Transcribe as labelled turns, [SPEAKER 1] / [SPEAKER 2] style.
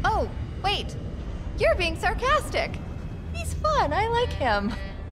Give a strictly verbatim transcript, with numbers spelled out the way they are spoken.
[SPEAKER 1] Oh, wait. You're being sarcastic. He's fun. I like him.